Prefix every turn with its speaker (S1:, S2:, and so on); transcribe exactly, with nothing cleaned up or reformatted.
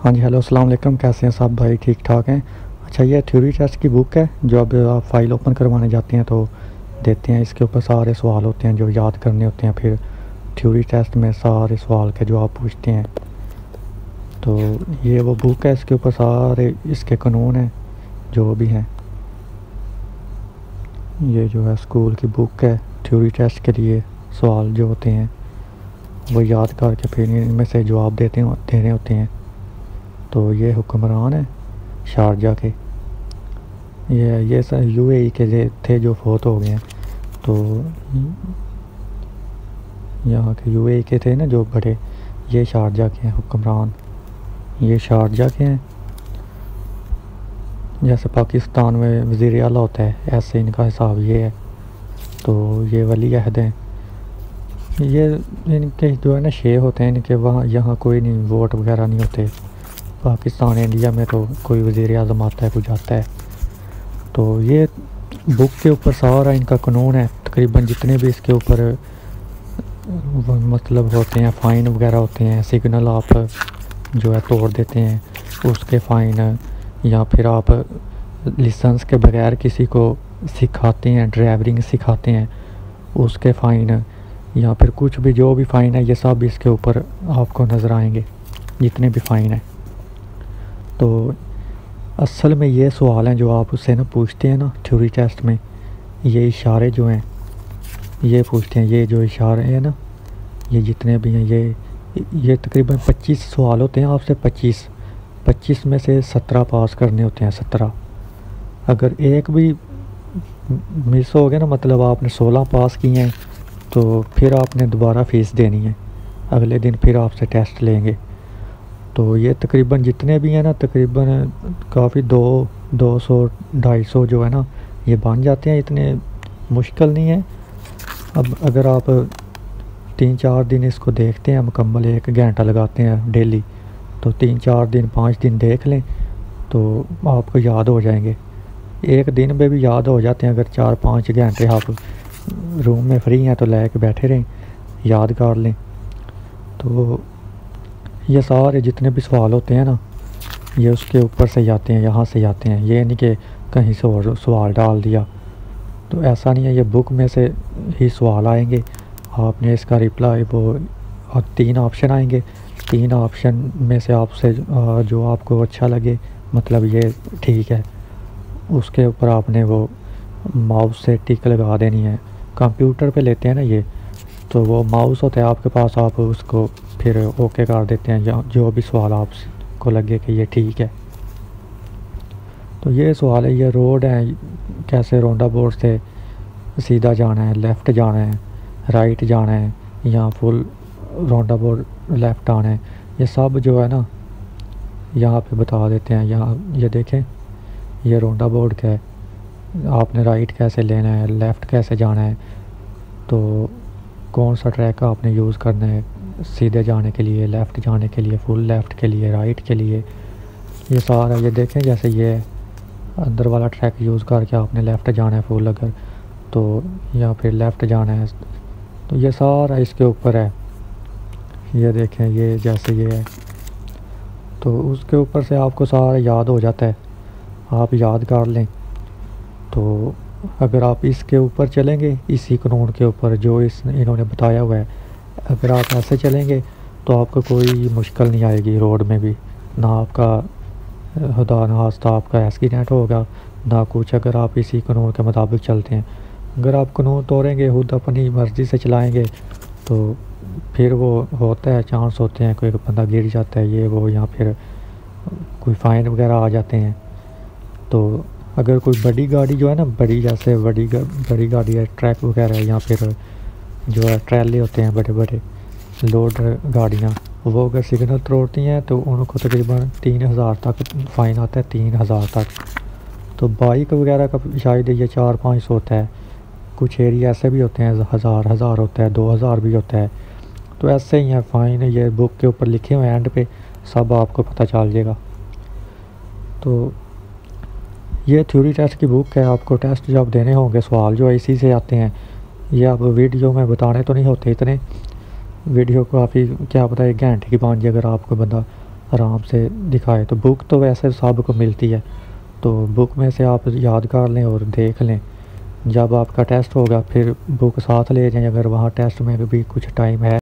S1: हाँ जी, हेलो अस्सलाम वालेकुम। कैसे हैं सब भाई? ठीक ठाक हैं। अच्छा, ये थ्योरी टेस्ट की बुक है जो अब आप फाइल ओपन करवाने जाते हैं तो देते हैं। इसके ऊपर सारे सवाल होते हैं जो याद करने होते हैं। फिर थ्योरी टेस्ट में सारे सवाल के जो आप पूछते हैं। तो ये वो बुक है, इसके ऊपर सारे इसके कानून हैं जो भी हैं। ये जो है स्कूल की बुक है। थ्योरी टेस्ट के लिए सवाल जो होते हैं वो याद करके फिर इनमें से जवाब देते हो देने होते हैं। तो ये हुक्मरान है शारजा के। ये ये सर यूएई के जे थे जो फोत हो गए हैं। तो यहाँ के यूएई के थे ना जो बड़े, ये शारजा के हैं हुक्मरान। ये शारजा के हैं। जैसे पाकिस्तान में वज़ीर आला होता है, ऐसे इनका हिसाब ये है। तो ये वली अहद हैं। ये इनके जो है ना शे होते हैं इनके, वहाँ यहाँ कोई नहीं वोट वगैरह नहीं होते। पाकिस्तान इंडिया में तो कोई वज़ीर आज़म आता है, कुछ आता है। तो ये बुक के ऊपर सारा इनका कानून है। तकरीबन जितने भी इसके ऊपर मतलब होते हैं, फ़ाइन वगैरह होते हैं, सिग्नल आप जो है तोड़ देते हैं उसके फ़ाइन, या फिर आप लाइसेंस के बगैर किसी को सिखाते हैं, ड्राइविंग सिखाते हैं, उसके फ़ाइन, या फिर कुछ भी जो भी फ़ाइन है ये सब इसके ऊपर आपको नज़र आएंगे, जितने भी फ़ाइन हैं। तो असल में ये सवाल हैं जो आप उससे ना पूछते हैं ना थ्योरी टेस्ट में। ये इशारे जो हैं ये पूछते हैं। ये जो इशारे हैं ना, ये जितने भी हैं, ये ये तकरीबन पच्चीस सवाल होते हैं आपसे। पच्चीस पच्चीस में से सत्रह पास करने होते हैं। सत्रह अगर एक भी मिस हो गया ना, मतलब आपने सोलह पास किए हैं, तो फिर आपने दोबारा फ़ीस देनी है। अगले दिन फिर आपसे टेस्ट लेंगे। तो ये तकरीबन जितने भी हैं ना, तकरीबन काफ़ी दो दो सौ ढाई सौ जो है ना ये बन जाते हैं। इतने मुश्किल नहीं है। अब अगर आप तीन चार दिन इसको देखते हैं मुकम्मल, एक घंटा लगाते हैं डेली, तो तीन चार दिन पाँच दिन देख लें तो आपको याद हो जाएंगे। एक दिन में भी याद हो जाते हैं। अगर चार पाँच घंटे आप रूम में फ्री हैं तो ले के बैठे रहें, याद कर लें। तो ये सारे जितने भी सवाल होते हैं ना ये उसके ऊपर से जाते हैं, यहाँ से जाते हैं। ये नहीं कि कहीं से और सवाल डाल दिया, तो ऐसा नहीं है। ये बुक में से ही सवाल आएंगे, आपने इसका रिप्लाई वो, और तीन ऑप्शन आएंगे। तीन ऑप्शन में से आपसे जो आपको अच्छा लगे, मतलब ये ठीक है, उसके ऊपर आपने वो माउस से टिक लगा देनी है। कंप्यूटर पे लेते हैं ना ये, तो वो माउस होता है आपके पास, आप उसको फिर ओके कर देते हैं जो जो भी सवाल आपको लगे कि ये ठीक है। तो ये सवाल है, ये रोड है, कैसे रोंडा बोर्ड से सीधा जाना है, लेफ़्ट जाना है, राइट जाना है, या फुल रोंडा बोर्ड लेफ़्ट आना है। ये सब जो है ना यहाँ पे बता देते हैं। यहाँ ये देखें, ये रोंडा बोर्ड का है, आपने राइट कैसे लेना है, लेफ़्ट कैसे जाना है, तो कौन सा ट्रैक आपने यूज़ करना है सीधे जाने के लिए, लेफ़्ट जाने के लिए, फुल लेफ़्ट के लिए, राइट के लिए। ये सारा ये देखें, जैसे ये अंदर वाला ट्रैक यूज़ करके आपने लेफ़्ट जाना है फुल अगर, तो या फिर लेफ़्ट जाना है, तो ये सारा इसके ऊपर है। ये देखें, ये जैसे ये है, तो उसके ऊपर से आपको सारा याद हो जाता है, आप याद कर लें। तो अगर आप इसके ऊपर चलेंगे, इसी कानून के ऊपर जो इस इन्होंने बताया हुआ है, अगर आप ऐसे चलेंगे तो आपको कोई मुश्किल नहीं आएगी रोड में भी, ना आपका खुदा न खास्ता आपका एक्सीडेंट होगा ना कुछ, अगर आप इसी कानून के मुताबिक चलते हैं। अगर आप कानून तोड़ेंगे, खुद अपनी मर्ज़ी से चलाएंगे, तो फिर वो होता है, चांस होते हैं कोई बंदा गिर जाता है, ये वो, या फिर कोई फ़ाइन वगैरह आ जाते हैं। तो अगर कोई बड़ी गाड़ी जो है ना, बड़ी जैसे बड़ी गा, बड़ी गाड़ी है, ट्रक वगैरह है, या फिर जो है ट्रैले होते हैं बड़े बड़े लोड गाड़ियाँ, वो अगर सिग्नल तोड़ती हैं तो उनको तकरीबन तीन हज़ार तक फ़ाइन आता है, तीन हज़ार तक। तो बाइक वगैरह का शायद ये चार पाँच सौ होता है। कुछ एरिया ऐसे भी होते हैं हज़ार हज़ार होता है, दो हज़ार भी होता है। तो ऐसे ही है फ़ाइन। ये बुक के ऊपर लिखे हुए हैं, एंड पे सब आपको पता चल जाएगा। तो ये थ्योरी टेस्ट की बुक है। आपको टेस्ट जब देने होंगे, सवाल जो है इसी से आते हैं। ये अब वीडियो में बताने तो नहीं होते इतने, वीडियो काफ़ी क्या पता एक घंटे की बन जाए अगर आपको बंदा आराम से दिखाए। तो बुक तो वैसे सबको मिलती है, तो बुक में से आप याद कर लें और देख लें। जब आपका टेस्ट होगा फिर बुक साथ ले जाएं, अगर वहाँ टेस्ट में भी कुछ टाइम है